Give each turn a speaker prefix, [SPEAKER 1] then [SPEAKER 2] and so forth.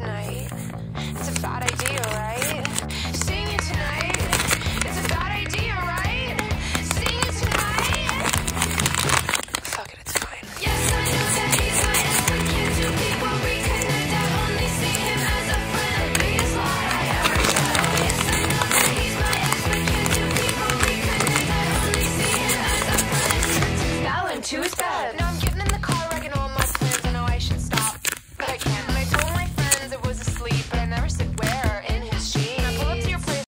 [SPEAKER 1] tonight. It's a bad idea, right? Seeing you tonight. It's a bad idea, right? Seeing you tonight. Fuck it, it's fine. Yes, I know that he's my ex, but can't two people reconnect? I only see him as a friend. The biggest lie I ever said. Yes, I know that he's my ex, but can't two people reconnect? I only see him as a friend. Fell into his bed.